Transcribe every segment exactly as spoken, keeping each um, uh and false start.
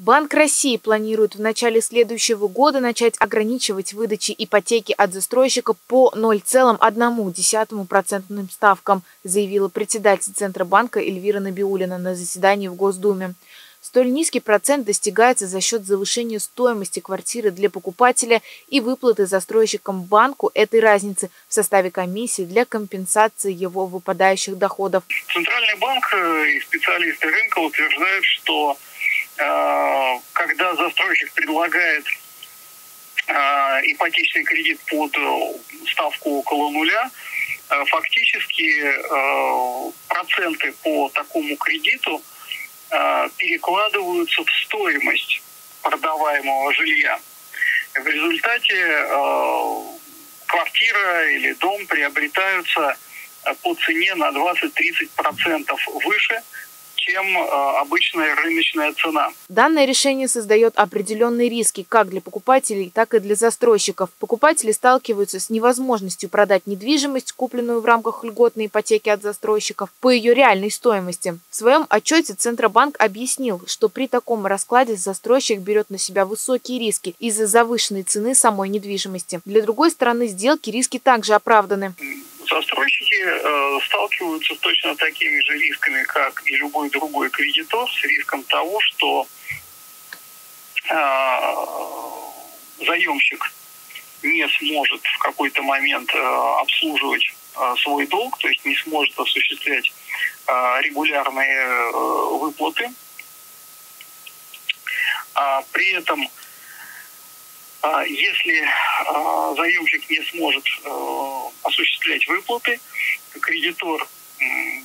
Банк России планирует в начале следующего года начать ограничивать выдачи ипотеки от застройщика по ноль целых одна десятая процентным ставкам, заявила председатель Центробанка Эльвира Набиуллина на заседании в Госдуме. Столь низкий процент достигается за счет завышения стоимости квартиры для покупателя и выплаты застройщикам банку этой разницы в составе комиссии для компенсации его выпадающих доходов. Центральный банк и специалисты рынка утверждают, что э, когда застройщик предлагает э, ипотечный кредит под ставку около нуля, э, фактически э, проценты по такому кредиту перекладываются в стоимость продаваемого жилья. В результате э, квартира или дом приобретаются по цене на двадцать-тридцать процентов выше, чем э, обычная рыночная цена. Данное решение создает определенные риски как для покупателей, так и для застройщиков. Покупатели сталкиваются с невозможностью продать недвижимость, купленную в рамках льготной ипотеки от застройщиков, по ее реальной стоимости. В своем отчете Центробанк объяснил, что при таком раскладе застройщик берет на себя высокие риски из-за завышенной цены самой недвижимости. Для другой стороны сделки риски также оправданы. Застройщики э, сталкиваются с точно такими же рисками, как и любой другой кредитор, с риском того, что э, заемщик не сможет в какой-то момент э, обслуживать э, свой долг, то есть не сможет осуществлять э, регулярные э, выплаты. А при этом если э, заемщик не сможет э, осуществлять выплаты, кредитор э,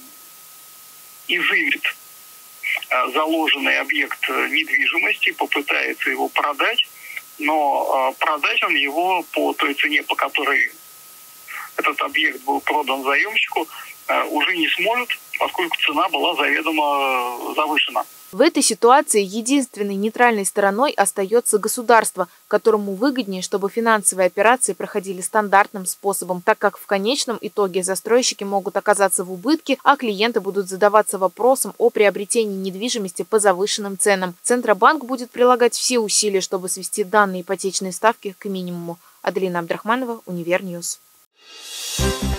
изымет э, заложенный объект недвижимости, попытается его продать, но э, продать он его по той цене, по которой этот объект был продан заемщику, э, уже не сможет, поскольку цена была заведомо завышена. В этой ситуации единственной нейтральной стороной остается государство, которому выгоднее, чтобы финансовые операции проходили стандартным способом, так как в конечном итоге застройщики могут оказаться в убытке, а клиенты будут задаваться вопросом о приобретении недвижимости по завышенным ценам. Центробанк будет прилагать все усилия, чтобы свести данные ипотечные ставки к минимуму. Аделина Абдрахманова, Универньюз.